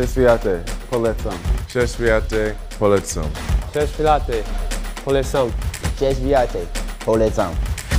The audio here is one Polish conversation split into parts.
Cześć Wiaty, polecam. Cześć Wiaty, polecam. Cześć Wiaty, polecam. Cześć Wiaty, polecam.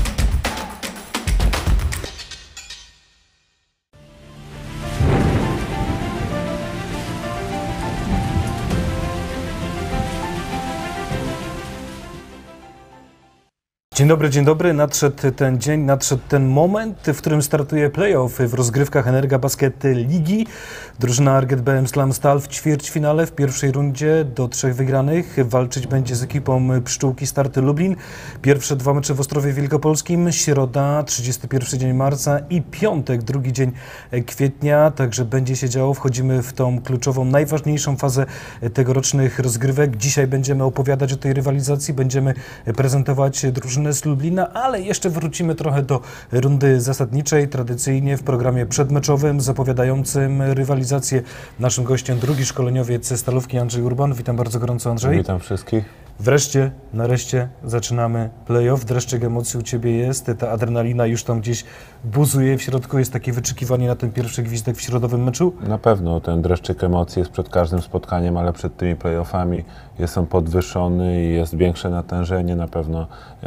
Dzień dobry. Nadszedł ten dzień, nadszedł ten moment, w którym startuje playoff w rozgrywkach Energa Basket Ligi. Drużyna Arget BM Slam Stal w ćwierćfinale w pierwszej rundzie do 3 wygranych. Walczyć będzie z ekipą Pszczółki Starty Lublin. Pierwsze 2 mecze w Ostrowie Wielkopolskim, środa 31 dzień marca i piątek 2 dzień kwietnia. Także będzie się działo. Wchodzimy w tą kluczową, najważniejszą fazę tegorocznych rozgrywek. Dzisiaj będziemy opowiadać o tej rywalizacji, będziemy prezentować drużynę z Lublina, ale jeszcze wrócimy trochę do rundy zasadniczej. Tradycyjnie w programie przedmeczowym zapowiadającym rywalizację naszym gościem drugi szkoleniowiec Stalówki Andrzej Urban. Witam bardzo gorąco, Andrzej. Witam wszystkich. Wreszcie, nareszcie zaczynamy playoff. Dreszczyk emocji u Ciebie jest, ta adrenalina już tam gdzieś buzuje w środku. Jest takie wyczekiwanie na ten pierwszy gwizdek w środowym meczu? Na pewno ten dreszczyk emocji jest przed każdym spotkaniem, ale przed tymi playoffami jest on podwyższony i jest większe natężenie. Na pewno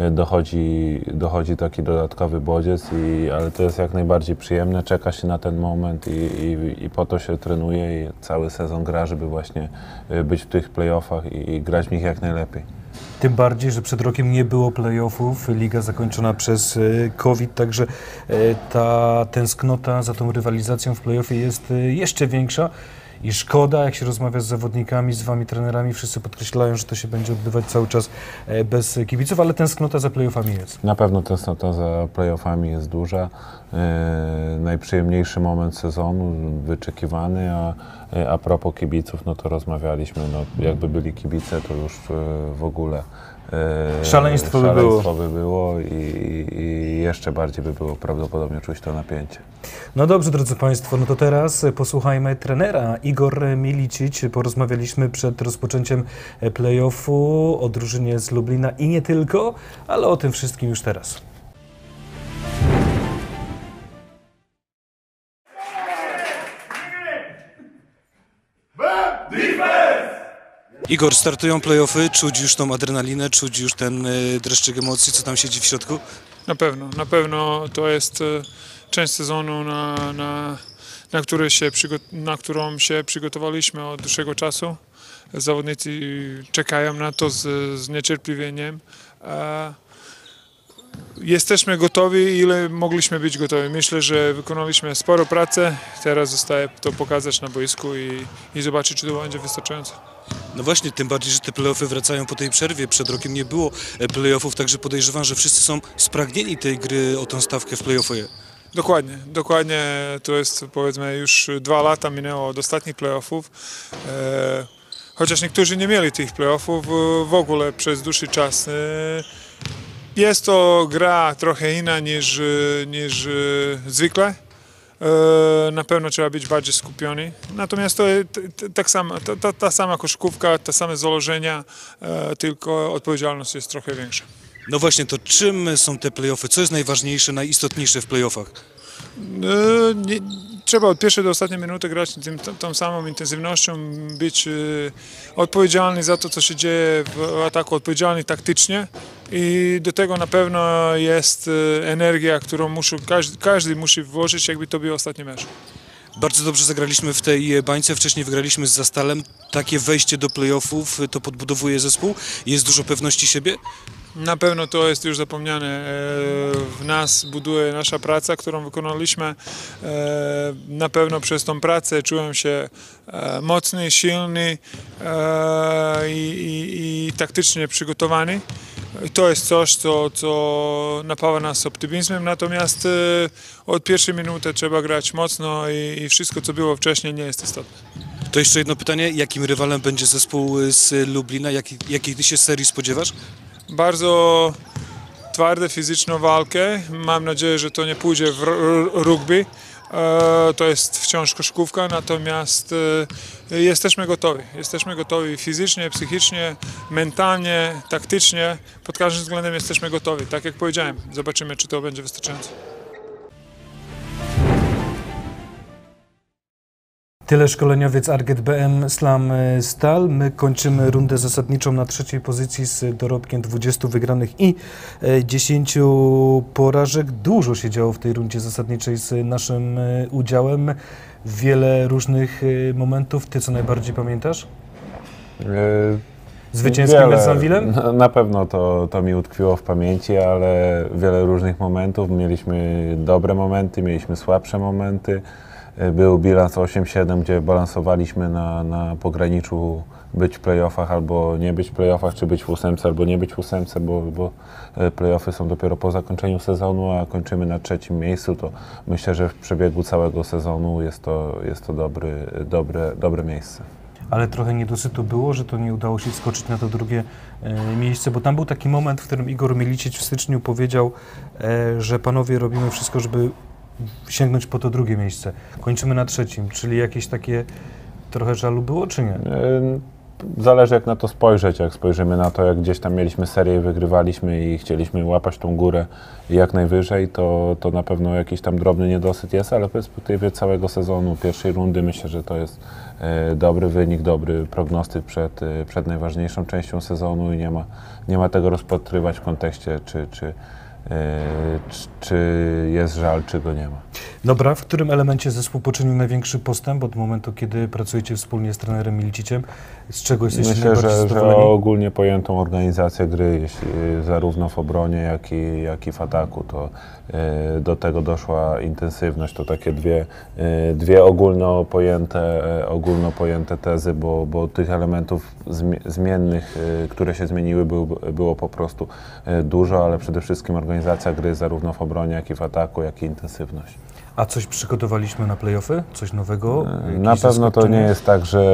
dochodzi taki dodatkowy bodziec, ale to jest jak najbardziej przyjemne. Czeka się na ten moment i po to się trenuje i cały sezon gra, żeby właśnie być w tych playoffach i grać w nich jak najlepiej. Tym bardziej, że przed rokiem nie było playoffów, liga zakończona przez COVID, także ta tęsknota za tą rywalizacją w playoffie jest jeszcze większa. I szkoda, jak się rozmawia z zawodnikami, z wami trenerami, wszyscy podkreślają, że to się będzie odbywać cały czas bez kibiców, ale tęsknota za playoffami jest. Na pewno tęsknota za playoffami jest duża. Najprzyjemniejszy moment sezonu, wyczekiwany, a propos kibiców, no to rozmawialiśmy, no jakby byli kibice, to już w ogóle szaleństwo by było i jeszcze bardziej by było prawdopodobnie czuć to napięcie. No dobrze, drodzy Państwo, no to teraz posłuchajmy trenera. Igor Milicic. Porozmawialiśmy przed rozpoczęciem play-offu o drużynie z Lublina i nie tylko, ale o tym wszystkim już teraz. Igor, startują play-offy, czuć już tą adrenalinę, czuć już ten dreszczyk emocji, co tam siedzi w środku? Na pewno to jest część sezonu, na którą się przygotowaliśmy od dłuższego czasu. Zawodnicy czekają na to z niecierpliwieniem. Jesteśmy gotowi, ile mogliśmy być gotowi. Myślę, że wykonaliśmy sporo pracy. Teraz zostaje to pokazać na boisku i zobaczyć, czy to będzie wystarczające. No właśnie, tym bardziej, że te play-offy wracają po tej przerwie. Przed rokiem nie było play-offów, także podejrzewam, że wszyscy są spragnieni tej gry o tą stawkę w play-offie. Dokładnie. To jest, powiedzmy, już 2 lata minęło od ostatnich play-offów. Chociaż niektórzy nie mieli tych play-offów w ogóle przez dłuższy czas. Jest to gra trochę inna niż zwykle. Na pewno trzeba być bardziej skupiony. Natomiast to ta sama koszykówka, te same założenia, tylko odpowiedzialność jest trochę większa. No właśnie, to czym są te play-offy? Co jest najważniejsze, najistotniejsze w play-offach? Trzeba od pierwszej do ostatniej minuty grać tą samą intensywnością, być odpowiedzialny za to, co się dzieje w ataku, odpowiedzialny taktycznie i do tego na pewno jest energia, którą każdy musi włożyć, jakby to był ostatni mecz. Bardzo dobrze zagraliśmy w tej bańce, wcześniej wygraliśmy z Zastalem. Takie wejście do play-offów to podbudowuje zespół? Jest dużo pewności siebie? Na pewno to jest już zapomniane. W nas buduje nasza praca, którą wykonaliśmy. Na pewno przez tą pracę czułem się mocny, silny i taktycznie przygotowany. I to jest coś, co napawa nas optymizmem, natomiast od pierwszej minuty trzeba grać mocno i wszystko, co było wcześniej, nie jest istotne. To jeszcze jedno pytanie. Jakim rywalem będzie zespół z Lublina? Jakiej ty się serii spodziewasz? Bardzo twardą fizyczną walkę. Mam nadzieję, że to nie pójdzie w rugby. To jest wciąż koszykówka, natomiast jesteśmy gotowi. Jesteśmy gotowi fizycznie, psychicznie, mentalnie, taktycznie. Pod każdym względem jesteśmy gotowi. Tak jak powiedziałem, zobaczymy, czy to będzie wystarczające. Tyle szkoleniowiec Arget BM Slam Stal. My kończymy rundę zasadniczą na trzeciej pozycji z dorobkiem 20 wygranych i 10 porażek. Dużo się działo w tej rundzie zasadniczej z naszym udziałem. Wiele różnych momentów. Ty co najbardziej pamiętasz? Zwycięskim Mersanvillem? Na pewno to mi utkwiło w pamięci, ale wiele różnych momentów. Mieliśmy dobre momenty, mieliśmy słabsze momenty. Był bilans 8-7, gdzie balansowaliśmy na pograniczu być w playoffach albo nie być w playoffach, czy być w ósemce albo nie być w ósemce, bo playoffy są dopiero po zakończeniu sezonu, a kończymy na trzecim miejscu, to myślę, że w przebiegu całego sezonu jest to dobre miejsce. Ale trochę niedosytu było, że to nie udało się wskoczyć na to drugie miejsce, bo tam był taki moment, w którym Igor Milicic w styczniu powiedział, że panowie robimy wszystko, żeby sięgnąć po to drugie miejsce. Kończymy na trzecim, czyli jakieś takie trochę żalu było, czy nie? Zależy jak na to spojrzeć, jak spojrzymy na to, jak gdzieś tam mieliśmy serię, wygrywaliśmy i chcieliśmy łapać tą górę jak najwyżej, to na pewno jakiś tam drobny niedosyt jest, ale w perspektywie całego sezonu, pierwszej rundy myślę, że to jest dobry wynik, dobry prognostyk przed najważniejszą częścią sezonu i nie ma tego rozpatrywać w kontekście, czy jest żal, czy go nie ma. Dobra, w którym elemencie zespół poczynił największy postęp od momentu, kiedy pracujecie wspólnie z trenerem Miliciciem? Z czego jesteście najbardziej zadowoleni? Myślę, że ogólnie pojętą organizację gry, zarówno w obronie, jak i w ataku, to do tego doszła intensywność. To takie dwie ogólno pojęte tezy, bo tych elementów zmiennych, które się zmieniły, było po prostu dużo, ale przede wszystkim organizacja gry zarówno w obronie, jak i w ataku, jak i intensywność. A coś przygotowaliśmy na play-offy? Coś nowego? Na pewno to nie jest tak, że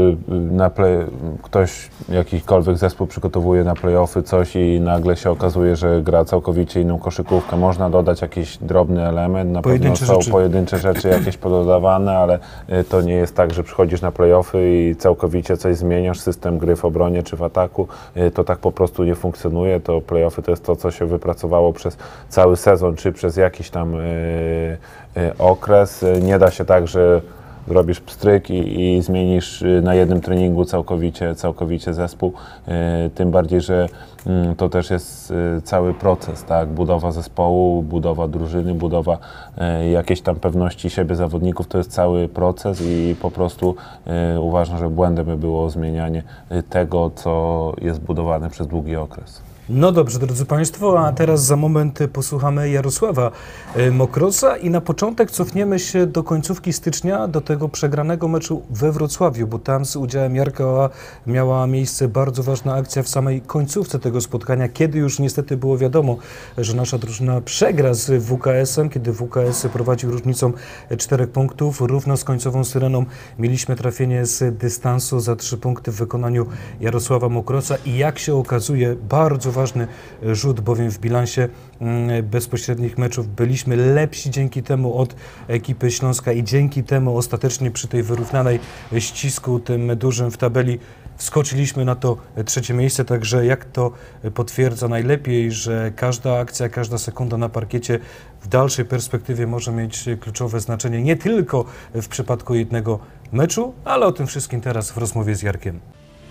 ktoś, jakikolwiek zespół przygotowuje na play-offy coś i nagle się okazuje, że gra całkowicie inną koszykówkę. Można dodać jakiś drobny element, na pewno są pojedyncze rzeczy jakieś pododawane, ale to nie jest tak, że przychodzisz na play-offy i całkowicie coś zmieniasz, system gry w obronie czy w ataku. To tak po prostu nie funkcjonuje. To play-offy to jest to, co się wypracowało przez cały sezon, czy przez jakiś tam okres. Nie da się tak, że zrobisz pstryk i zmienisz na jednym treningu całkowicie zespół. Tym bardziej, że to też jest cały proces, tak? Budowa zespołu, budowa drużyny, budowa jakiejś tam pewności siebie zawodników. To jest cały proces i po prostu uważam, że błędem by było zmienianie tego, co jest budowane przez długi okres. No dobrze, drodzy Państwo, a teraz za moment posłuchamy Jarosława Mokrosa i na początek cofniemy się do końcówki stycznia, do tego przegranego meczu we Wrocławiu, bo tam z udziałem Jarka miała miejsce bardzo ważna akcja w samej końcówce tego spotkania, kiedy już niestety było wiadomo, że nasza drużyna przegra z WKS-em, kiedy WKS prowadził różnicą 4 punktów. Równo z końcową syreną mieliśmy trafienie z dystansu za 3 punkty w wykonaniu Jarosława Mokrosa i jak się okazuje, bardzo ważny rzut, bowiem w bilansie bezpośrednich meczów byliśmy lepsi dzięki temu od ekipy Śląska i dzięki temu ostatecznie przy tej wyrównanej ścisku tym dużym w tabeli wskoczyliśmy na to trzecie miejsce, także jak to potwierdza najlepiej, że każda akcja, każda sekunda na parkiecie w dalszej perspektywie może mieć kluczowe znaczenie nie tylko w przypadku jednego meczu, ale o tym wszystkim teraz w rozmowie z Jarkiem.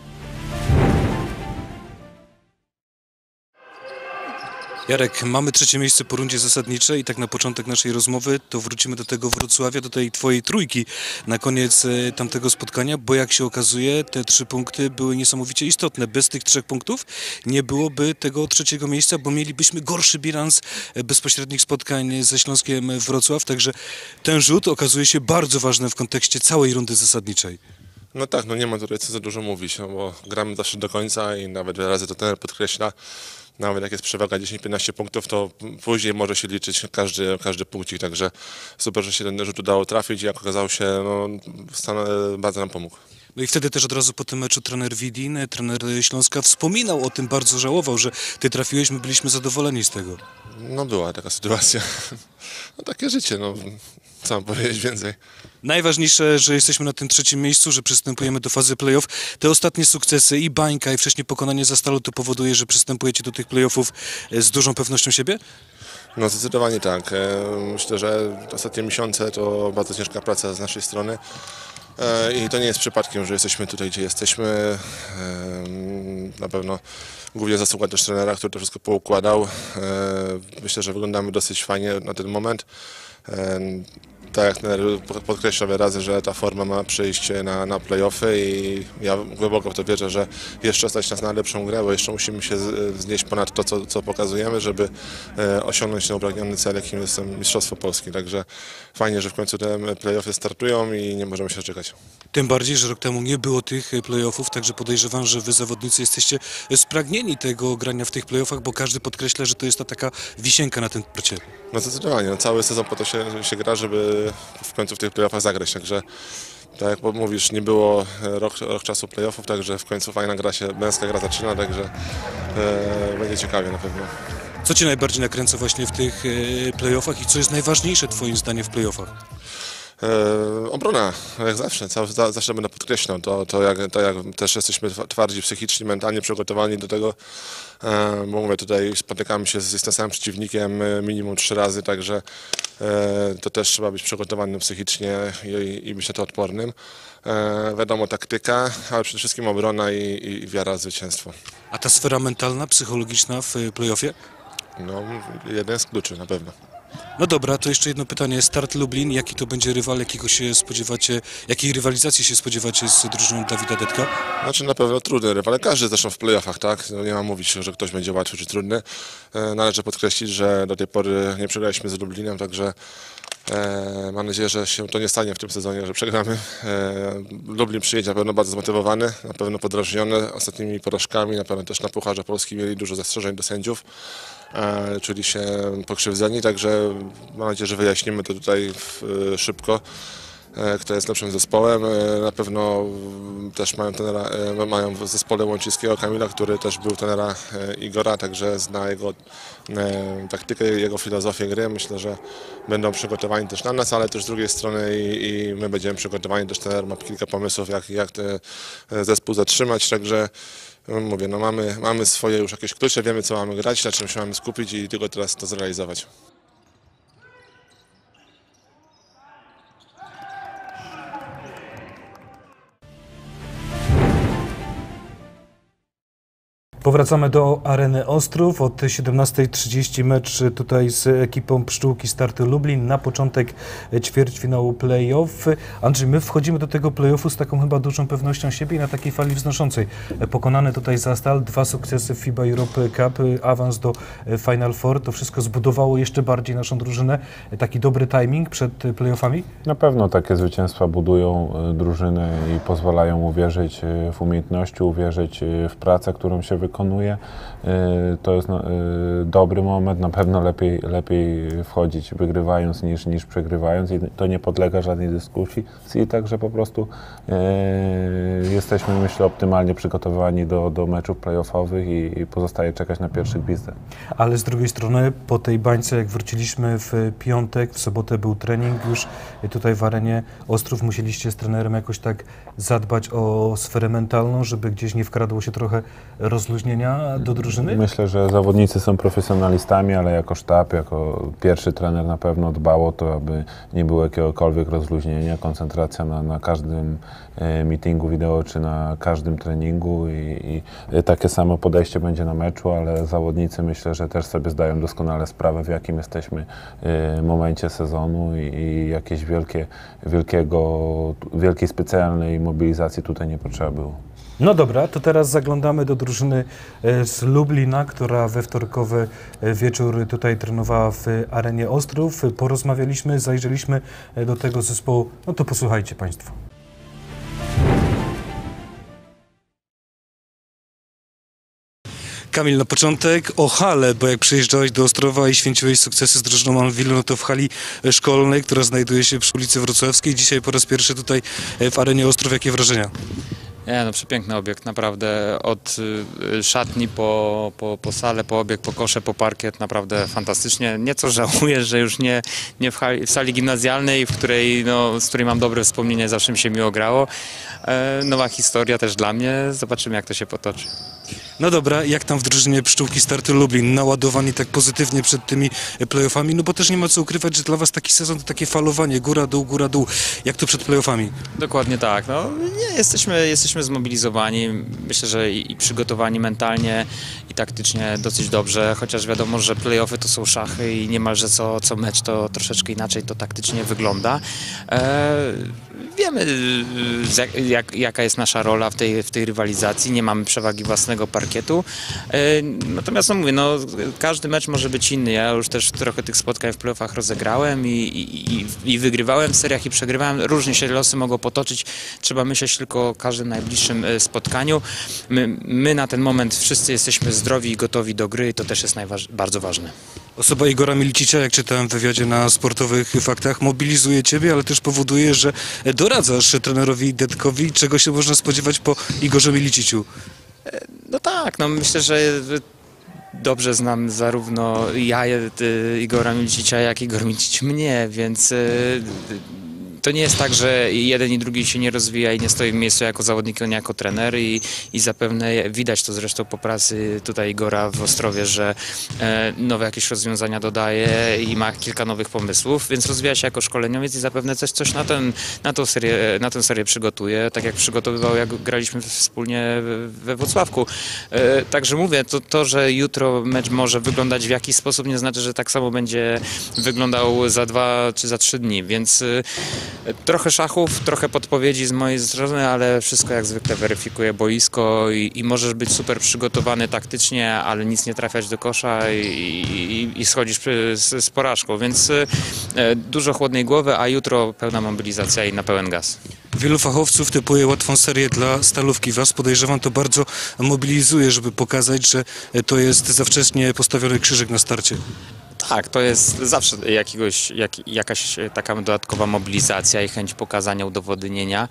Jarek, mamy trzecie miejsce po rundzie zasadniczej i tak na początek naszej rozmowy to wrócimy do tego Wrocławia, do tej twojej trójki na koniec tamtego spotkania, bo jak się okazuje te 3 punkty były niesamowicie istotne. Bez tych 3 punktów nie byłoby tego trzeciego miejsca, bo mielibyśmy gorszy bilans bezpośrednich spotkań ze Śląskiem Wrocław, także ten rzut okazuje się bardzo ważny w kontekście całej rundy zasadniczej. No tak, no nie ma tutaj co za dużo mówić, no bo gramy zawsze do końca i nawet wiele razy to trener podkreśla, nawet jak jest przewaga 10-15 punktów, to później może się liczyć każdy punkcik, także super, że się ten rzut udało trafić i jak okazało się, no, Stan bardzo nam pomógł. No i wtedy też od razu po tym meczu trener Widin, trener Śląska wspominał o tym, bardzo żałował, że ty trafiłeś, my byliśmy zadowoleni z tego. No była taka sytuacja, no takie życie, no co mam powiedzieć więcej. Najważniejsze, że jesteśmy na tym trzecim miejscu, że przystępujemy do fazy playoff. Te ostatnie sukcesy i bańka i wcześniej pokonanie za Stalu to powoduje, że przystępujecie do tych playoffów z dużą pewnością siebie? No zdecydowanie tak. Myślę, że ostatnie miesiące to bardzo ciężka praca z naszej strony. I to nie jest przypadkiem, że jesteśmy tutaj, gdzie jesteśmy. Na pewno głównie zasługa też trenera, który to wszystko poukładał. Myślę, że wyglądamy dosyć fajnie na ten moment. Tak jak trener podkreśla wyrazy, że ta forma ma przyjść na play-offy i ja głęboko w to wierzę, że jeszcze stać nas na lepszą grę, bo jeszcze musimy się wznieść ponad to, co pokazujemy, żeby osiągnąć ten upragniony cel, jakim jest Mistrzostwo Polski. Także fajnie, że w końcu te play-offy startują i nie możemy się doczekać. Tym bardziej, że rok temu nie było tych play-offów, także podejrzewam, że wy zawodnicy jesteście spragnieni tego grania w tych play-offach, bo każdy podkreśla, że to jest ta taka wisienka na tym torcie. No zdecydowanie, no, cały sezon po to się gra, żeby w końcu w tych play-offach zagrać, także tak jak mówisz, nie było rok czasu play-offów, także w końcu fajna gra się, męska gra zaczyna, także będzie ciekawie na pewno. Co cię najbardziej nakręca właśnie w tych play-offach i co jest najważniejsze twoim zdaniem w play-offach? Obrona, jak zawsze, zawsze będę podkreślał to jak też jesteśmy twardzi psychicznie, mentalnie przygotowani do tego, bo mówię, tutaj spotykamy się z tym samym przeciwnikiem minimum 3 razy, także to też trzeba być przygotowanym psychicznie i myślę to odpornym. Wiadomo, taktyka, ale przede wszystkim obrona i wiara w zwycięstwo. A ta sfera mentalna, psychologiczna w play-offie? No, jeden z kluczy na pewno. No dobra, to jeszcze jedno pytanie. Start Lublin, jaki to będzie rywal, jakiego się spodziewacie, jakiej rywalizacji się spodziewacie z drużyną Dawida Detka? Znaczy na pewno trudny rywal, ale każdy zresztą w play-offach, tak? No nie ma mówić, że ktoś będzie łatwy czy trudny. Należy podkreślić, że do tej pory nie przegraliśmy z Lublinem, także mam nadzieję, że się to nie stanie w tym sezonie, że przegramy. Lublin przyjedzie na pewno bardzo zmotywowany, na pewno podrażniony ostatnimi porażkami, na pewno też na Pucharze Polski mieli dużo zastrzeżeń do sędziów. Czuli się pokrzywdzeni, także mam nadzieję, że wyjaśnimy to tutaj szybko, kto jest lepszym zespołem. Na pewno też mają w zespole Łączyńskiego Kamila, który też był trenera Igora, także zna jego taktykę, jego filozofię gry. Myślę, że będą przygotowani też na nas, ale też z drugiej strony i my będziemy przygotowani. Też trener ma kilka pomysłów, jak ten zespół zatrzymać, także mówię, no mamy swoje już jakieś klucze, wiemy co mamy grać, na czym się mamy skupić i tylko teraz to zrealizować. Powracamy do Areny Ostrów. Od 17:30 mecz tutaj z ekipą Pszczółki Startu Lublin. Na początek ćwierćfinału play-off. Andrzej, my wchodzimy do tego play-offu z taką chyba dużą pewnością siebie i na takiej fali wznoszącej. Pokonany tutaj Zastal, 2 sukcesy w FIBA Europe Cup, awans do Final Four. To wszystko zbudowało jeszcze bardziej naszą drużynę. Taki dobry timing przed play-offami? Na pewno takie zwycięstwa budują drużynę i pozwalają uwierzyć w umiejętności, uwierzyć w pracę, którą się wykonuje. To jest dobry moment, na pewno lepiej wchodzić wygrywając niż przegrywając i to nie podlega żadnej dyskusji i także po prostu jesteśmy, myślę, optymalnie przygotowani do meczów play-offowych i pozostaje czekać na pierwszy gwizdek. Ale z drugiej strony po tej bańce, jak wróciliśmy w piątek, w sobotę był trening już tutaj w Arenie Ostrów, musieliście z trenerem jakoś tak zadbać o sferę mentalną, żeby gdzieś nie wkradło się trochę rozluźnienia do drużyny? Myślę, że zawodnicy są profesjonalistami, ale jako sztab, jako pierwszy trener na pewno dbał o to, aby nie było jakiegokolwiek rozluźnienia, koncentracja na każdym meetingu wideo czy na każdym treningu i takie samo podejście będzie na meczu, ale zawodnicy myślę, że też sobie zdają doskonale sprawę, w jakim jesteśmy momencie sezonu i jakieś wielkiej specjalnej mobilizacji tutaj nie potrzeba było. No dobra, to teraz zaglądamy do drużyny z Lublina, która we wtorkowy wieczór tutaj trenowała w Arenie Ostrów. Porozmawialiśmy, zajrzeliśmy do tego zespołu. No to posłuchajcie Państwo. Kamil, na początek o halę, bo jak przyjeżdżałeś do Ostrowa i święciłeś sukcesy z drużyną Anwilu, no to w hali szkolnej, która znajduje się przy ulicy Wrocławskiej. Dzisiaj po raz pierwszy tutaj w Arenie Ostrów. Jakie wrażenia? No przepiękny obiekt, naprawdę od szatni po salę, po obiekt, po kosze, po parkiet, naprawdę fantastycznie. Nieco żałuję, że już nie w sali gimnazjalnej, z której mam dobre wspomnienie, zawsze mi się miło grało. Nowa historia też dla mnie, zobaczymy jak to się potoczy. No dobra, jak tam w drużynie Pszczółki Startu Lublin? Naładowani tak pozytywnie przed tymi playoffami? No bo też nie ma co ukrywać, że dla was taki sezon to takie falowanie, góra, dół. Jak to przed playoffami? Dokładnie tak. No, nie, jesteśmy zmobilizowani. Myślę, że i przygotowani mentalnie i taktycznie dosyć dobrze, chociaż wiadomo, że playoffy to są szachy i niemalże co mecz to troszeczkę inaczej to taktycznie wygląda. Wiemy, jaka jest nasza rola w tej rywalizacji. Nie mamy przewagi własnego parkietu. Natomiast no mówię, no, każdy mecz może być inny. Ja już też trochę tych spotkań w playoffach rozegrałem i wygrywałem w seriach i przegrywałem. Różnie się losy mogą potoczyć. Trzeba myśleć tylko o każdym najbliższym spotkaniu. My na ten moment wszyscy jesteśmy zdrowi i gotowi do gry i to też jest bardzo ważne. Osoba Igora Milicicia, jak czytałem w wywiadzie na Sportowych Faktach, mobilizuje ciebie, ale też powoduje, że doradzasz trenerowi Detkowi. Czego się można spodziewać po Igorze Miliciciu? No tak, no myślę, że dobrze znam zarówno ja Igora Milicicia, jak Igor Milicic mnie, więc to nie jest tak, że jeden i drugi się nie rozwija i nie stoi w miejscu jako zawodnik, nie jako trener i zapewne widać to zresztą po pracy tutaj Igora w Ostrowie, że nowe jakieś rozwiązania dodaje i ma kilka nowych pomysłów, więc rozwija się jako szkoleniowiec i zapewne coś na tę serię przygotuje, tak jak przygotowywał, jak graliśmy wspólnie we Włocławku. Także mówię, to, że jutro mecz może wyglądać w jakiś sposób, nie znaczy, że tak samo będzie wyglądał za 2 czy za 3 dni, więc trochę szachów, trochę podpowiedzi z mojej strony, ale wszystko jak zwykle weryfikuje boisko i możesz być super przygotowany taktycznie, ale nic nie trafiać do kosza i schodzisz z porażką, więc dużo chłodnej głowy, a jutro pełna mobilizacja i na pełen gaz. Wielu fachowców typuje łatwą serię dla Stalówki. Was, podejrzewam, to bardzo mobilizuje, żeby pokazać, że to jest za wcześnie postawiony krzyżyk na starcie. Tak, to jest zawsze jakaś taka dodatkowa mobilizacja i chęć pokazania, udowodnienia.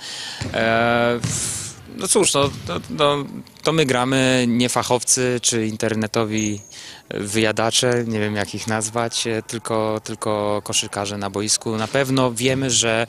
No cóż, to my gramy, nie fachowcy czy internetowi wyjadacze, nie wiem jak ich nazwać, tylko koszykarze na boisku. Na pewno wiemy, że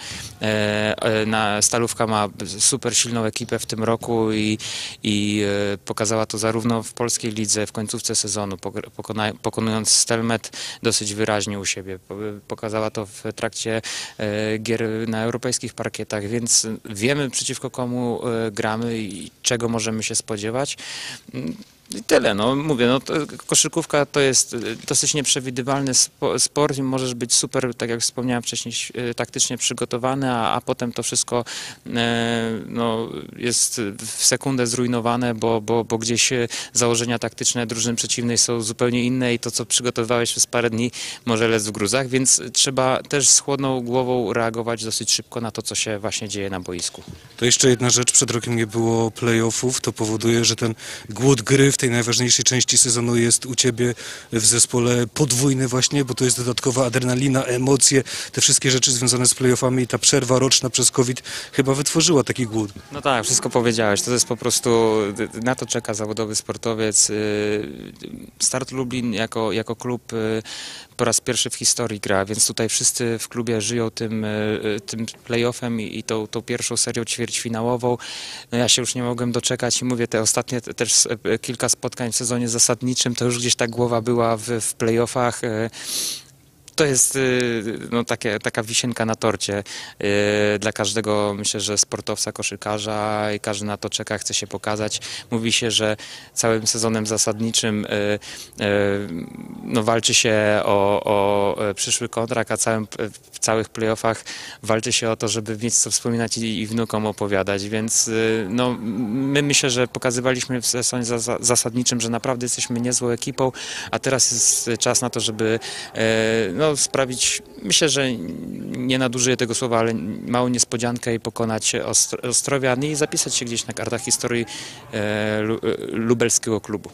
Stalówka ma super silną ekipę w tym roku i pokazała to zarówno w polskiej lidze w końcówce sezonu, pokonując Stelmet dosyć wyraźnie u siebie. Pokazała to w trakcie gier na europejskich parkietach, więc wiemy przeciwko komu gramy i czego możemy się spodziewać. I tyle, no mówię, no koszykówka to jest dosyć nieprzewidywalny sport i możesz być super, tak jak wspomniałem wcześniej, taktycznie przygotowany, a potem to wszystko no, jest w sekundę zrujnowane, bo gdzieś założenia taktyczne drużyny przeciwnej są zupełnie inne i to, co przygotowywałeś przez parę dni, może lec w gruzach, więc trzeba też z chłodną głową reagować dosyć szybko na to, co się właśnie dzieje na boisku. To jeszcze jedna rzecz, przed rokiem nie było playoffów, to powoduje, że ten głód gry w tej najważniejszej części sezonu jest u ciebie w zespole podwójny właśnie, bo to jest dodatkowa adrenalina, emocje, te wszystkie rzeczy związane z playoffami i ta przerwa roczna przez COVID chyba wytworzyła taki głód. No tak, wszystko powiedziałeś, to jest po prostu, na to czeka zawodowy sportowiec. Start Lublin jako klub po raz pierwszy w historii gra, więc tutaj wszyscy w klubie żyją tym playoffem i tą pierwszą serią ćwierćfinałową. No ja się już nie mogłem doczekać i mówię, te ostatnie też kilka spotkań w sezonie zasadniczym, to już gdzieś ta głowa była w playoffach. To jest no, taka wisienka na torcie dla każdego, myślę, że sportowca, koszykarza i każdy na to czeka, chce się pokazać. Mówi się, że całym sezonem zasadniczym no, walczy się o przyszły kontrakt, a w całych playoffach walczy się o to, żeby mieć co wspominać i wnukom opowiadać, więc no, my myślę, że pokazywaliśmy w sezonie zasadniczym, że naprawdę jesteśmy niezłą ekipą, a teraz jest czas na to, żeby no, sprawić, myślę, że nie nadużyję tego słowa, ale małą niespodziankę i pokonać Ostrowian i zapisać się gdzieś na kartach historii lubelskiego klubu.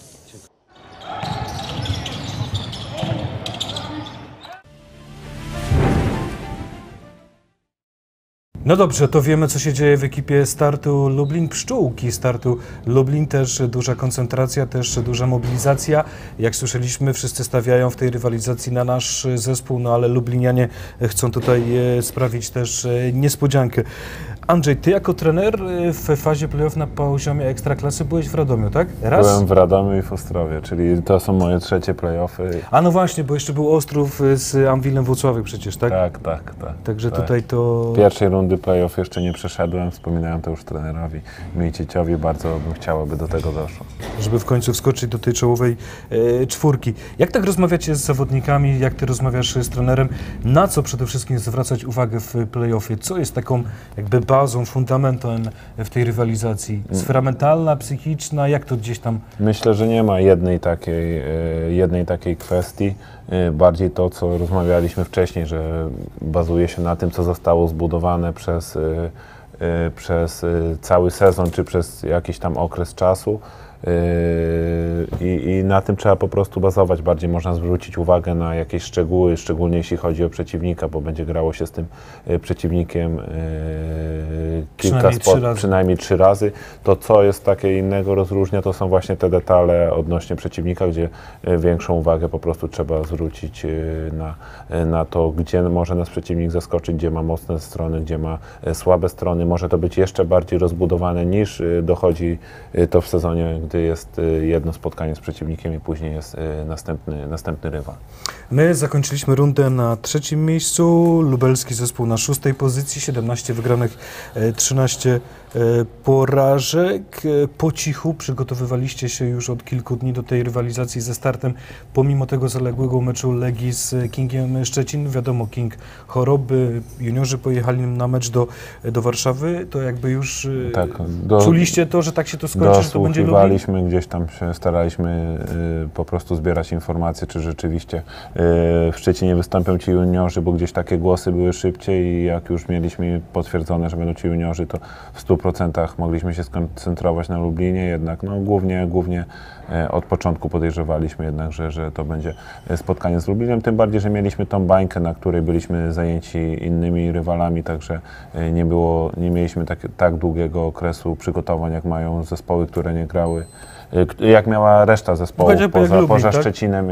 No dobrze, to wiemy, co się dzieje w ekipie Startu Lublin. Pszczółki Startu Lublin, też duża koncentracja, też duża mobilizacja. Jak słyszeliśmy, wszyscy stawiają w tej rywalizacji na nasz zespół, no ale lublinianie chcą tutaj sprawić też niespodziankę. Andrzej, ty jako trener w fazie playoff na poziomie Ekstraklasy byłeś w Radomiu, tak? Raz? Byłem w Radomiu i w Ostrowie, czyli to są moje trzecie playoffy. A no właśnie, bo jeszcze był Ostrów z Anwilem Włocławek przecież, tak? Tak. Także tak. tutaj to... Pierwszej rundy playoff jeszcze nie przeszedłem, wspominałem to już trenerowi Mięcieciowi, bardzo bym chciał, aby do tego doszło. Żeby w końcu wskoczyć do tej czołowej czwórki. Jak tak rozmawiacie z zawodnikami, jak ty rozmawiasz z trenerem, na co przede wszystkim zwracać uwagę w playoffie? Co jest taką jakby bazą, fundamentem w tej rywalizacji? Sfera mentalna, psychiczna, jak to gdzieś tam... Myślę, że nie ma jednej takiej kwestii. Bardziej to, co rozmawialiśmy wcześniej, że bazuje się na tym, co zostało zbudowane przez cały sezon, czy przez jakiś tam okres czasu. I na tym trzeba po prostu bazować. Bardziej można zwrócić uwagę na jakieś szczegóły, szczególnie jeśli chodzi o przeciwnika, bo będzie grało się z tym przeciwnikiem przynajmniej 3 razy. To, co jest takie innego rozróżnia, to są właśnie te detale odnośnie przeciwnika, gdzie większą uwagę po prostu trzeba zwrócić na to, gdzie może nas przeciwnik zaskoczyć, gdzie ma mocne strony, gdzie ma słabe strony. Może to być jeszcze bardziej rozbudowane, niż dochodzi to w sezonie, gdy jest jedno spotkanie z przeciwnikiem i później jest następny rywal. My zakończyliśmy rundę na 3. miejscu, lubelski zespół na 6. pozycji, 17 wygranych, 13 porażek. Po cichu przygotowywaliście się już od kilku dni do tej rywalizacji ze startem, pomimo tego zaległego meczu Legii z Kingiem Szczecin. Wiadomo, King choroby, juniorzy pojechali na mecz do Warszawy, to jakby już czuliście to, że tak się to skończy, że to będzie Lublin? Gdzieś tam się staraliśmy po prostu zbierać informacje, czy rzeczywiście w Szczecinie wystąpią ci juniorzy, bo gdzieś takie głosy były szybciej i jak już mieliśmy potwierdzone, że będą ci juniorzy, to w 100% mogliśmy się skoncentrować na Lublinie, jednak no, głównie od początku podejrzewaliśmy jednak, że to będzie spotkanie z Lublinem, tym bardziej, że mieliśmy tą bańkę, na której byliśmy zajęci innymi rywalami, także nie mieliśmy tak długiego okresu przygotowań, jak mają zespoły, które nie grały, jak miała reszta zespołów poza Szczecinem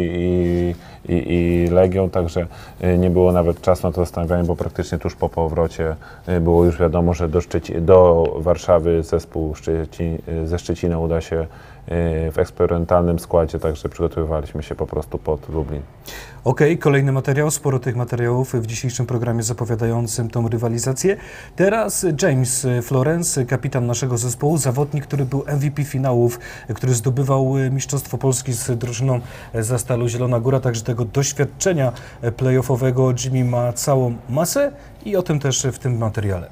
i Legią, także nie było nawet czasu na to zastanawianie, bo praktycznie tuż po powrocie było już wiadomo, że do Warszawy zespół ze Szczecina uda się w eksperymentalnym składzie, także przygotowywaliśmy się po prostu pod Lublin. Okej, kolejny materiał, sporo tych materiałów w dzisiejszym programie zapowiadającym tą rywalizację. Teraz James Florence, kapitan naszego zespołu, zawodnik, który był MVP finałów, który zdobywał Mistrzostwo Polski z drużyną Zastalu Zielona Góra, także tego doświadczenia playoffowego Jimmy ma całą masę i o tym też w tym materiale.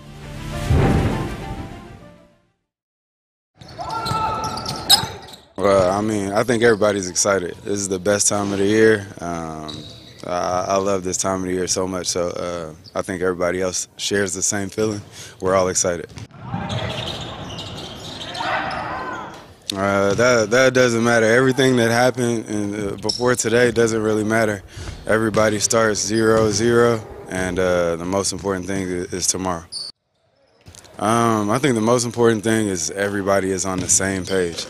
Well, I think everybody's excited. This is the best time of the year. I love this time of the year so much, so I think everybody else shares the same feeling. We're all excited. That doesn't matter. Everything that happened before today doesn't really matter. Everybody starts 0-0, and the most important thing is tomorrow. I think the most important thing is everybody is on the same page.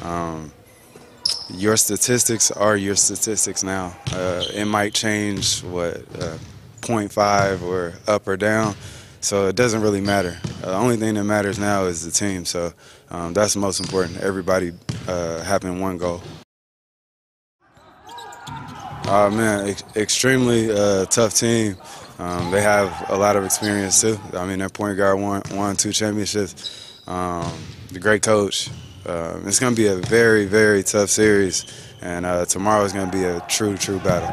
Your statistics are your statistics now. It might change 0.5 or up or down, so it doesn't really matter. The only thing that matters now is the team, so that's the most important. Everybody having one goal. Man, extremely tough team. They have a lot of experience too. I mean, their point guard won 2 championships. The great coach. It's going to be a very, very tough series, and tomorrow is going to be a true battle.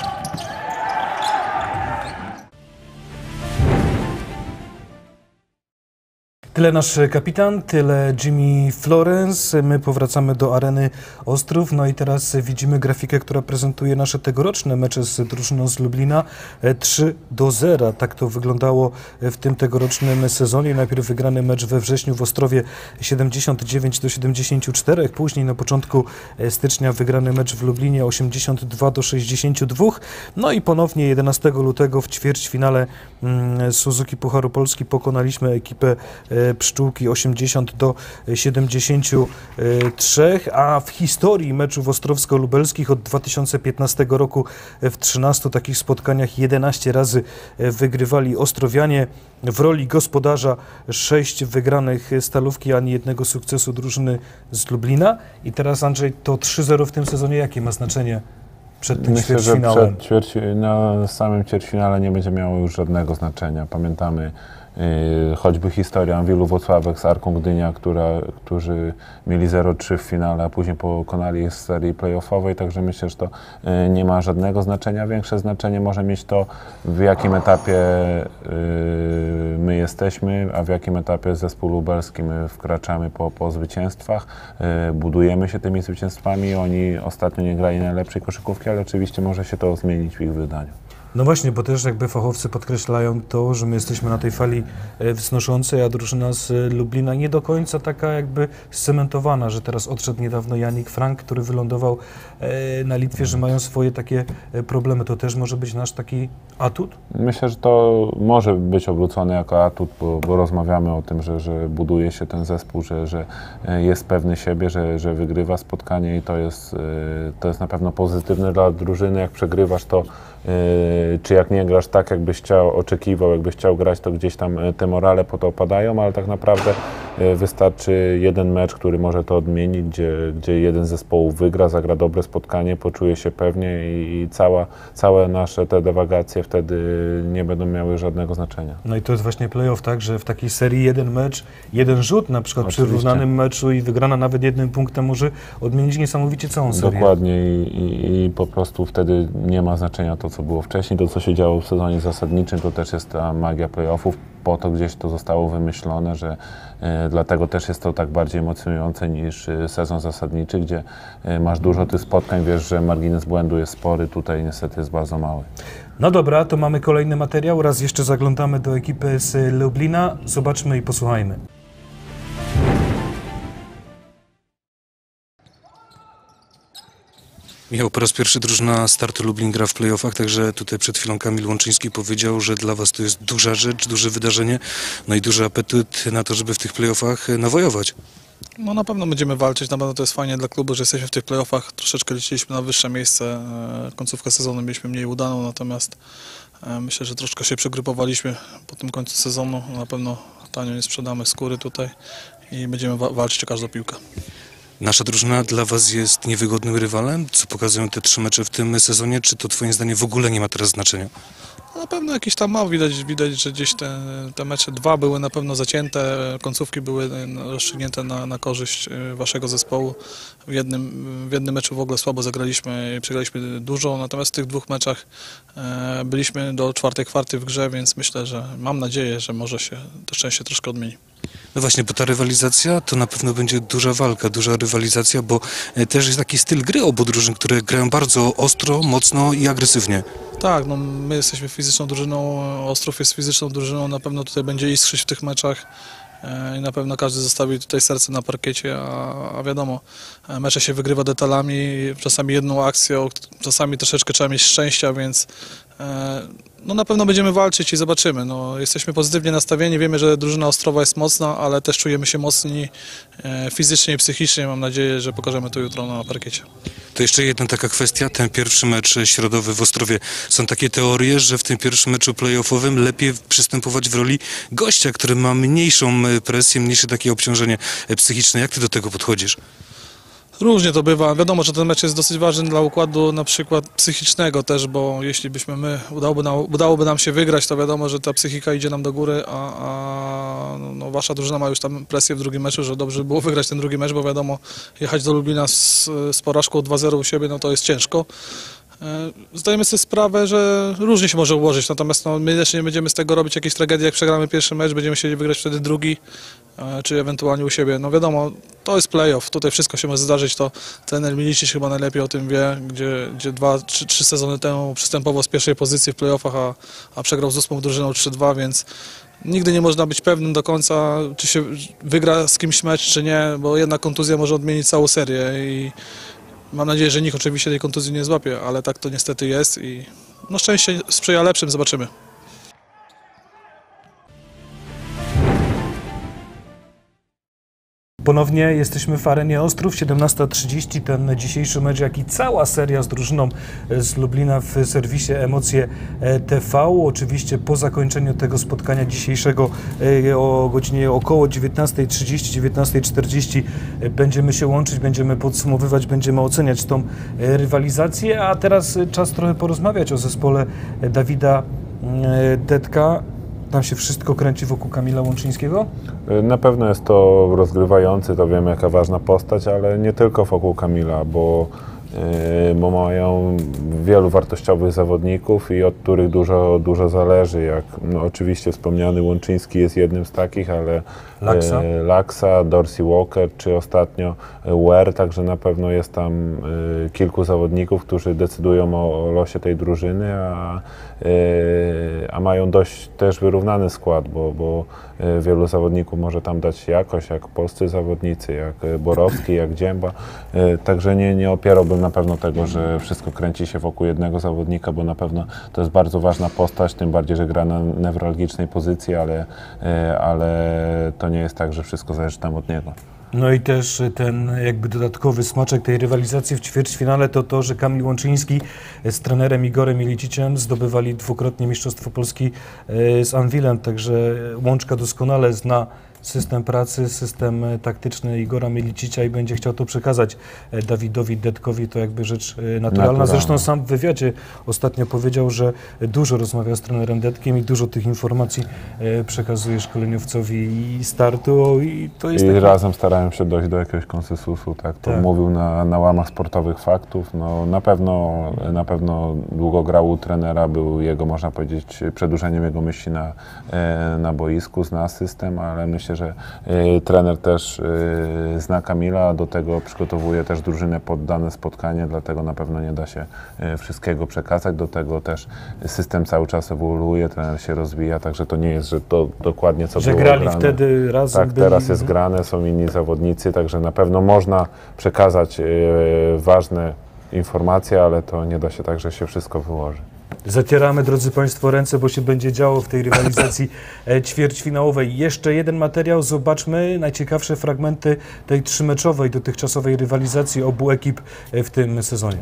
Tyle nasz kapitan, tyle Jimmy Florence. My powracamy do areny Ostrów. No i teraz widzimy grafikę, która prezentuje nasze tegoroczne mecze z drużyną z Lublina. 3-0. Tak to wyglądało w tym tegorocznym sezonie. Najpierw wygrany mecz we wrześniu w Ostrowie 79-74. Później na początku stycznia wygrany mecz w Lublinie 82-62. No i ponownie 11 lutego w ćwierćfinale Suzuki Pucharu Polski pokonaliśmy ekipę Pszczółki 80-73, a w historii meczów ostrowsko-lubelskich od 2015 roku w 13 takich spotkaniach 11 razy wygrywali Ostrowianie. W roli gospodarza 6 wygranych Stalówki, ani jednego sukcesu drużyny z Lublina. I teraz, Andrzej, to 3-0 w tym sezonie jakie ma znaczenie przed tym Myślę, że ćwierćfinałem? na samym ćwierćfinale nie będzie miało już żadnego znaczenia. Pamiętamy choćby historię Anwilu Włocławek z Arką Gdynia, którzy mieli 0-3 w finale, a później pokonali w serii playoffowej, także myślę, że to nie ma żadnego znaczenia. Większe znaczenie może mieć to, w jakim etapie my jesteśmy, a w jakim etapie zespół lubelski. My wkraczamy po zwycięstwach, budujemy się tymi zwycięstwami. Oni ostatnio nie grali najlepszej koszykówki, ale oczywiście może się to zmienić w ich wydaniu. No właśnie, bo też jakby fachowcy podkreślają to, że my jesteśmy na tej fali wznoszącej, a drużyna z Lublina nie do końca taka jakby scementowana, że teraz odszedł niedawno Janik Frank, który wylądował na Litwie, że mają swoje takie problemy. To też może być nasz taki atut? Myślę, że to może być obrócone jako atut, bo rozmawiamy o tym, że buduje się ten zespół, że jest pewny siebie, że wygrywa spotkanie i to jest na pewno pozytywne dla drużyny. Jak przegrywasz, to czy jak nie grasz tak, jakbyś oczekiwał, jakbyś chciał grać, to gdzieś tam te morale po to opadają, ale tak naprawdę wystarczy jeden mecz, który może to odmienić, gdzie jeden z zespołów wygra, zagra dobre spotkanie, poczuje się pewnie i całe nasze te dywagacje wtedy nie będą miały żadnego znaczenia. No i to jest właśnie playoff, tak, że w takiej serii jeden mecz, jeden rzut, na przykład Oczywiście. przy równanym meczu i wygrana nawet jednym punktem może odmienić niesamowicie całą serię. Dokładnie i po prostu wtedy nie ma znaczenia to, co było wcześniej, to, co się działo w sezonie zasadniczym, to też jest ta magia playoffów. Po to gdzieś to zostało wymyślone, że dlatego też jest to tak bardziej emocjonujące niż sezon zasadniczy, gdzie masz dużo tych spotkań, wiesz, że margines błędu jest spory, tutaj niestety jest bardzo mały. No dobra, to mamy kolejny materiał. Raz jeszcze zaglądamy do ekipy z Lublina. Zobaczmy i posłuchajmy. Michał, po raz pierwszy drużyna Startu Lublin gra w playoffach, także tutaj przed chwilą Kamil Łączyński powiedział, że dla was to jest duża rzecz, duże wydarzenie, no i duży apetyt na to, żeby w tych playoffach nawojować. No na pewno będziemy walczyć, na pewno to jest fajnie dla klubu, że jesteśmy w tych playoffach. Troszeczkę liczyliśmy na wyższe miejsce, końcówkę sezonu mieliśmy mniej udaną, natomiast myślę, że troszkę się przegrupowaliśmy po tym końcu sezonu. Na pewno tanio nie sprzedamy skóry tutaj i będziemy walczyć o każdą piłkę. Nasza drużyna dla was jest niewygodnym rywalem? Co pokazują te 3 mecze w tym sezonie? Czy to twoim zdaniem w ogóle nie ma teraz znaczenia? Na pewno jakiś tam ma, widać, że gdzieś te mecze 2 były na pewno zacięte, końcówki były rozstrzygnięte na korzyść waszego zespołu. W jednym meczu w ogóle słabo zagraliśmy i przegraliśmy dużo, natomiast w tych 2 meczach byliśmy do 4. kwarty w grze, więc myślę, że mam nadzieję, że może się to szczęście troszkę odmieni. No właśnie, bo ta rywalizacja to na pewno będzie duża walka, duża rywalizacja, bo też jest taki styl gry obu drużyn, które grają bardzo ostro, mocno i agresywnie. Tak, no my jesteśmy fizyczną drużyną, Ostrów jest fizyczną drużyną, na pewno tutaj będzie iskrzyć w tych meczach i na pewno każdy zostawi tutaj serce na parkiecie, a wiadomo, mecze się wygrywa detalami, czasami jedną akcją, czasami troszeczkę trzeba mieć szczęścia, więc no na pewno będziemy walczyć i zobaczymy. No, jesteśmy pozytywnie nastawieni, wiemy, że drużyna Ostrowa jest mocna, ale też czujemy się mocni fizycznie i psychicznie. Mam nadzieję, że pokażemy to jutro na parkiecie. To jeszcze jedna taka kwestia, ten pierwszy mecz środowy w Ostrowie. Są takie teorie, że w tym pierwszym meczu playoffowym lepiej przystępować w roli gościa, który ma mniejszą presję, mniejsze takie obciążenie psychiczne. Jak ty do tego podchodzisz? Różnie to bywa. Wiadomo, że ten mecz jest dosyć ważny dla układu na przykład psychicznego też, bo jeśli byśmy udałoby nam się wygrać, to wiadomo, że ta psychika idzie nam do góry, a no, wasza drużyna ma już tam presję w drugim meczu, że dobrze by było wygrać ten drugi mecz, bo wiadomo, jechać do Lublina z porażką 2-0 u siebie, no to jest ciężko. Zdajemy sobie sprawę, że różnie się może ułożyć, natomiast no, my jeszcze nie będziemy z tego robić jakiejś tragedii, jak przegramy pierwszy mecz, będziemy chcieli wygrać wtedy drugi, czy ewentualnie u siebie. No wiadomo, to jest playoff, tutaj wszystko się może zdarzyć, to trener Milicic chyba najlepiej o tym wie, gdzie 2-3 sezony temu przystępował z pierwszej pozycji w playoffach, a przegrał z 8 drużyną 3-2, więc nigdy nie można być pewnym do końca, czy się wygra z kimś mecz, czy nie, bo jedna kontuzja może odmienić całą serię i mam nadzieję, że nikt oczywiście tej kontuzji nie złapie, ale tak to niestety jest i no szczęście sprzyja lepszym, zobaczymy. Ponownie jesteśmy w arenie Ostrów, 17:30. Ten dzisiejszy mecz, jak i cała seria z drużyną z Lublina w serwisie Emocje TV. Oczywiście po zakończeniu tego spotkania dzisiejszego o godzinie około 19:30, 19:40 będziemy się łączyć, będziemy podsumowywać, będziemy oceniać tą rywalizację. A teraz czas trochę porozmawiać o zespole Dawida Detka. Tam się wszystko kręci wokół Kamila Łączyńskiego? Na pewno jest to rozgrywający, to wiemy jaka ważna postać, ale nie tylko wokół Kamila, bo mają wielu wartościowych zawodników i od których dużo zależy. Jak oczywiście wspomniany Łączyński jest jednym z takich, ale Laksa, Dorsey Walker czy ostatnio Ware, także na pewno jest tam kilku zawodników, którzy decydują o losie tej drużyny, a mają dość też wyrównany skład, bo wielu zawodników może tam dać jakość, jak polscy zawodnicy, jak Borowski, jak Dzięba, także nie opierałbym na pewno tego, że wszystko kręci się wokół jednego zawodnika, bo na pewno to jest bardzo ważna postać, tym bardziej, że gra na newralgicznej pozycji, ale to nie jest tak, że wszystko zależy tam od niego. No i też ten jakby dodatkowy smaczek tej rywalizacji w ćwierćfinale to, że Kamil Łączyński z trenerem Igorem Milicicem zdobywali dwukrotnie Mistrzostwo Polski z Anwilem, także Łączka doskonale zna system pracy, system taktyczny Igora Milicicia i będzie chciał to przekazać Dawidowi Detkowi, to jakby rzecz naturalna. Zresztą sam w wywiadzie ostatnio powiedział, że dużo rozmawia z trenerem Detkiem i dużo tych informacji przekazuje szkoleniowcowi i startu. I to jest razem starają się dojść do jakiegoś konsensusu, tak? To mówił na łamach sportowych faktów. No, na pewno długo grał u trenera, był jego, można powiedzieć, przedłużeniem jego myśli na boisku, zna system, ale myślę, że trener też zna Kamila, a do tego przygotowuje też drużynę pod dane spotkanie, dlatego na pewno nie da się wszystkiego przekazać. Do tego też system cały czas ewoluuje, trener się rozwija, także to nie jest, że to dokładnie co było grali grane. Wtedy razem. Tak, teraz jest grane, są inni zawodnicy, także na pewno można przekazać ważne informacje, ale to nie da się tak, że się wszystko wyłoży. Zacieramy, drodzy Państwo, ręce, bo się będzie działo w tej rywalizacji ćwierćfinałowej. Jeszcze jeden materiał, zobaczmy najciekawsze fragmenty tej trzymeczowej, dotychczasowej rywalizacji obu ekip w tym sezonie.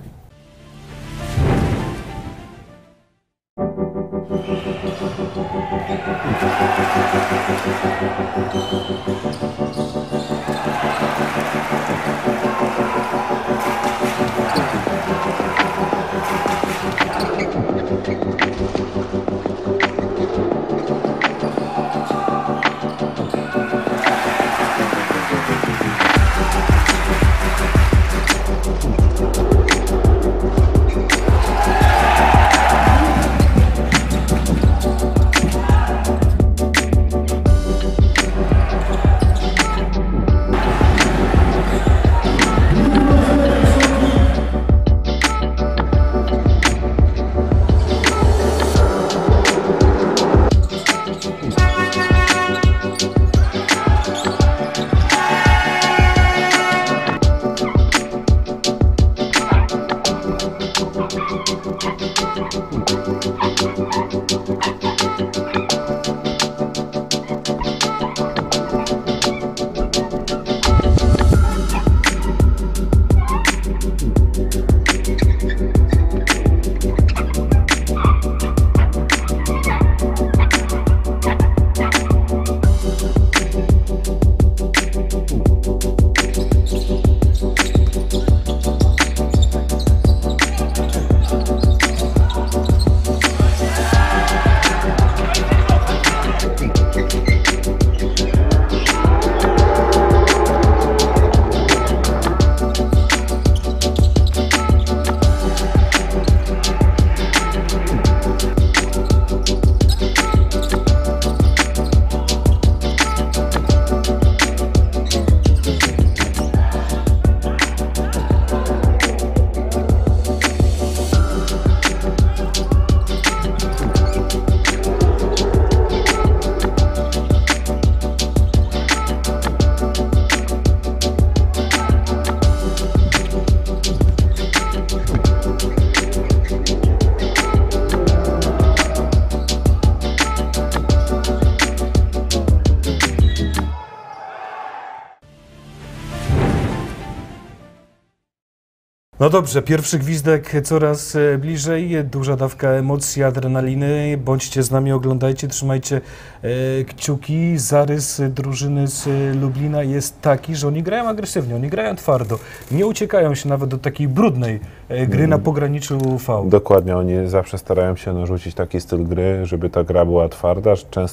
No dobrze, pierwszy gwizdek coraz bliżej, duża dawka emocji, adrenaliny. Bądźcie z nami, oglądajcie, trzymajcie kciuki. Zarys drużyny z Lublina jest taki, że oni grają agresywnie, oni grają twardo. Nie uciekają się nawet do takiej brudnej gry na pograniczu V. Dokładnie, oni zawsze starają się narzucić taki styl gry, żeby ta gra była twarda,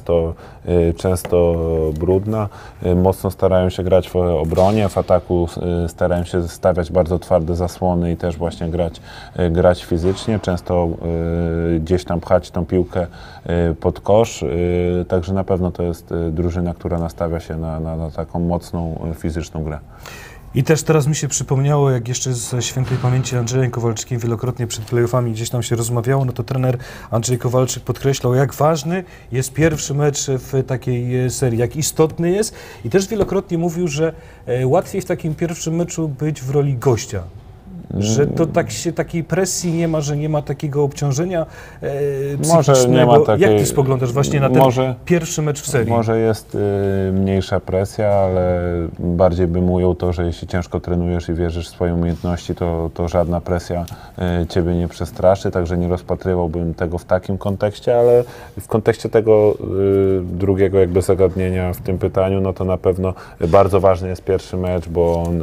często brudna. Mocno starają się grać w obronie, w ataku starają się stawiać bardzo twarde zasłony i też właśnie grać fizycznie, często gdzieś tam pchać tą piłkę pod kosz, także na pewno to jest drużyna, która nastawia się na taką mocną fizyczną grę. I też teraz mi się przypomniało, jak jeszcze ze świętej pamięci Andrzejem Kowalczykiem wielokrotnie przed playoffami gdzieś tam się rozmawiało, no to trener Andrzej Kowalczyk podkreślał, jak ważny jest pierwszy mecz w takiej serii, jak istotny jest i też wielokrotnie mówił, że łatwiej w takim pierwszym meczu być w roli gościa. Że to takiej presji nie ma, że nie ma takiego obciążenia psychicznego. Może nie ma takiej, jak ty spoglądasz właśnie na ten pierwszy mecz w serii? Może jest mniejsza presja, ale bardziej bym ujął to, że jeśli ciężko trenujesz i wierzysz w swoje umiejętności, to żadna presja ciebie nie przestraszy, także nie rozpatrywałbym tego w takim kontekście, ale w kontekście tego drugiego jakby zagadnienia w tym pytaniu, no to na pewno bardzo ważny jest pierwszy mecz, bo on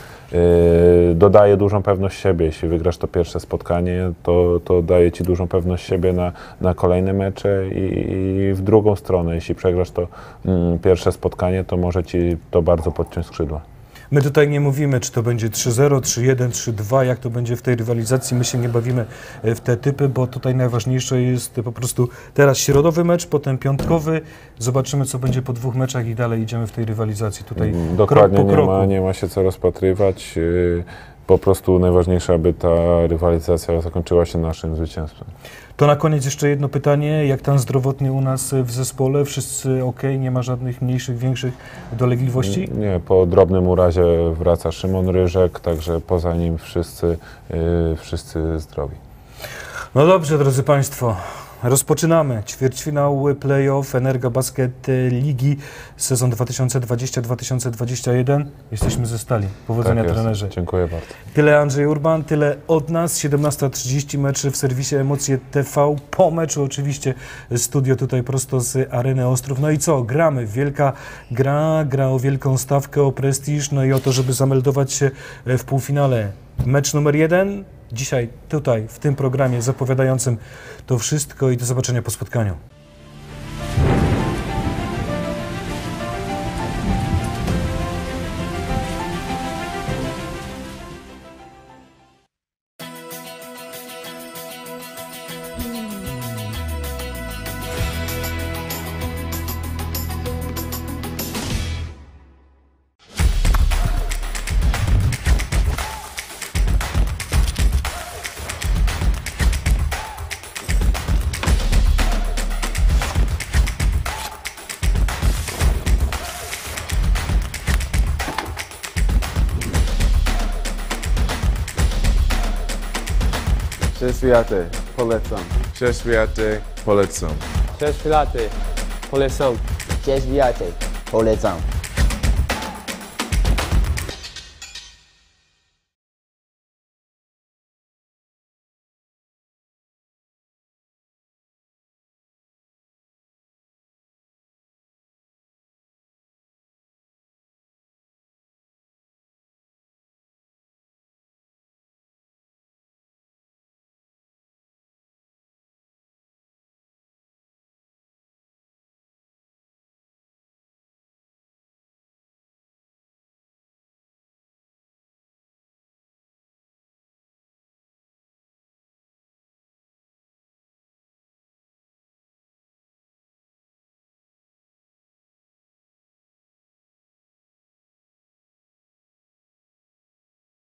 dodaje dużą pewność siebie. Jeśli wygrasz to pierwsze spotkanie, to daje ci dużą pewność siebie na kolejne mecze i w drugą stronę, jeśli przegrasz to pierwsze spotkanie, to może ci to bardzo podciąć skrzydła. My tutaj nie mówimy, czy to będzie 3-0, 3-1, 3-2, jak to będzie w tej rywalizacji. My się nie bawimy w te typy, bo tutaj najważniejsze jest po prostu teraz środowy mecz, potem piątkowy. Zobaczymy, co będzie po 2 meczach i dalej idziemy w tej rywalizacji. Tutaj dokładnie, krok po kroku. nie ma się co rozpatrywać. Po prostu najważniejsze, aby ta rywalizacja zakończyła się naszym zwycięstwem. To na koniec jeszcze jedno pytanie. Jak tam zdrowotnie u nas w zespole? Wszyscy ok? Nie ma żadnych mniejszych, większych dolegliwości? Nie, po drobnym urazie wraca Szymon Ryżek, także poza nim wszyscy zdrowi. No dobrze, drodzy Państwo. Rozpoczynamy ćwierćfinał play-off Energa Basket Ligi sezon 2020-2021. Jesteśmy ze Stali. Powodzenia, tak trenerze. Dziękuję bardzo. Tyle Andrzej Urban, tyle od nas. 17:30 mecz w serwisie Emocje TV. Po meczu oczywiście studio tutaj prosto z Areny Ostrów. No i co? Gramy. Wielka gra o wielką stawkę, o prestiż, no i o to, żeby zameldować się w półfinale. Mecz numer 1. Dzisiaj tutaj, w tym programie zapowiadającym to wszystko i do zobaczenia po spotkaniu. Just wiaty, polecam. Just wiaty, polecam. Cześć Filaty, polecam. Cześć, wiatek. Polecam.